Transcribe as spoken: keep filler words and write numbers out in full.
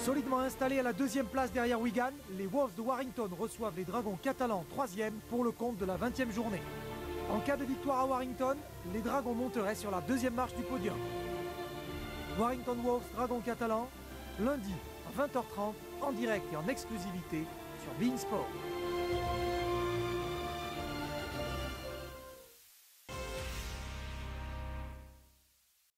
Solidement installés à la deuxième place derrière Wigan, les Wolves de Warrington reçoivent les Dragons catalans troisième pour le compte de la vingtième journée. En cas de victoire à Warrington, les Dragons monteraient sur la deuxième marche du podium. Warrington Wolves, Dragons catalans, lundi à vingt heures trente, en direct et en exclusivité sur beIN Sport.